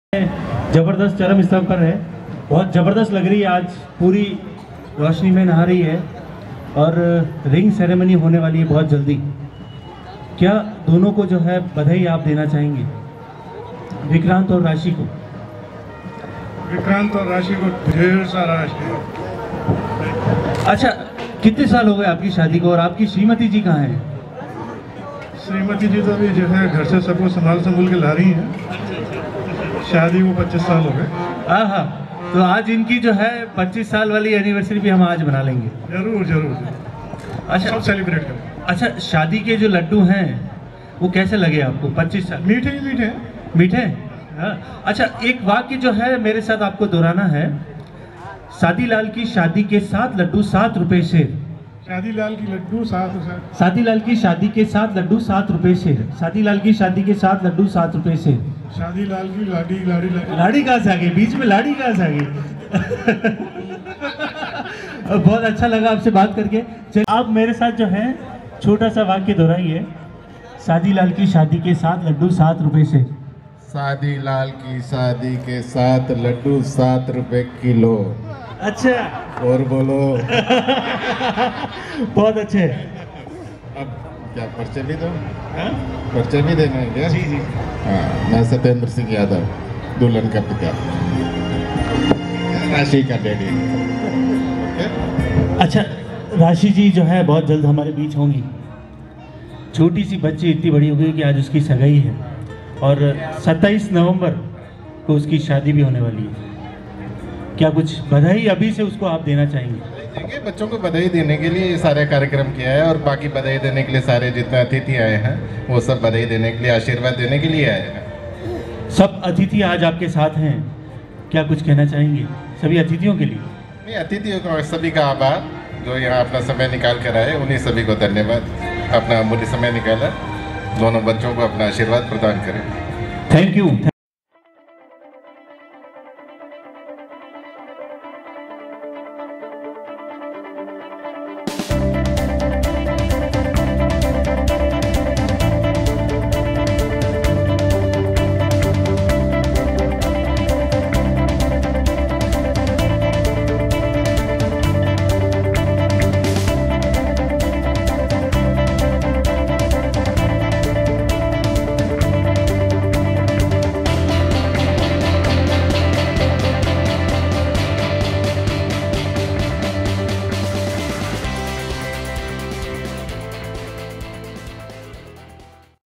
जबरदस्त चरम स्तर पर है। बहुत ज़बरदस्त लग रही है। आज पूरी रोशनी में नहा रही है और रिंग सेरेमनी होने वाली है बहुत जल्दी। क्या दोनों को जो है बधाई आप देना चाहेंगे, विक्रांत और राशि को? विक्रांत और राशि को ढेर सारा आशीर्वाद। अच्छा, कितने साल हो गए आपकी शादी को और आपकी श्रीमती जी कहाँ हैं? श्रीमती जी तो अभी जो है घर से सबको संभाल के ला रही हैं। शादी को 25 साल हो गए। हाँ हाँ, तो आज इनकी जो है 25 साल वाली एनिवर्सरी भी हम आज मना लेंगे। जरूर जरूर। अच्छा, सब सेलिब्रेट करें। अच्छा, शादी के जो लड्डू हैं वो कैसे लगे आपको? 25 साल मीठे ही मीठे मीठे। हाँ। अच्छा, एक वाक्य जो है मेरे साथ आपको दोहराना है। शादीलाल की शादी के 7 लड्डू 7 रुपए से। शादीलाल की लड्डू 7 शादीलाल की शादी के 7 लड्डू 7 रुपए से। शादीलाल की शादी के 7 लड्डू 7 रुपए से। शादीलाल की लाड़ी लाड़ी लाड़ी कहाँ से आ गई? बीच में लाड़ी कहाँ से आ गई? बहुत अच्छा लगा आपसे बात करके। चलिए आप मेरे साथ जो है छोटा सा वाक्य दोहराइए। शादीलाल की शादी के 7 लड्डू 7 रुपए से। शादीलाल की शादी के 7 लड्डू 7 रुपए किलो। अच्छा, और बोलो। बहुत अच्छे। अब क्या पर्चे भी दो? पर्चे भी देना है क्या? जी जी। हाँ, मैं सत्येंद्र सिंह यादव, दुल्हन का पिता, राशि का डैडी। अच्छा, राशि जी जो है बहुत जल्द हमारे बीच होंगी। छोटी सी बच्ची इतनी बड़ी हो गई कि आज उसकी सगाई है और 27 नवंबर को उसकी शादी भी होने वाली है। क्या कुछ बधाई अभी से उसको आप देना चाहेंगे? देखिए, बच्चों को बधाई देने के लिए ये सारे कार्यक्रम किया है और बाकी बधाई देने के लिए सारे जितने अतिथि आए हैं वो सब बधाई देने के लिए, आशीर्वाद देने के लिए आए हैं। सब अतिथि आज आपके साथ हैं, क्या कुछ कहना चाहेंगे सभी अतिथियों के लिए? नहीं, अतिथियों को सभी का आभार जो यहाँ अपना समय निकाल कर आए, उन्हीं सभी को धन्यवाद। अपना अमूल्य समय निकाला, दोनों बच्चों को अपना आशीर्वाद प्रदान करें। Thank you.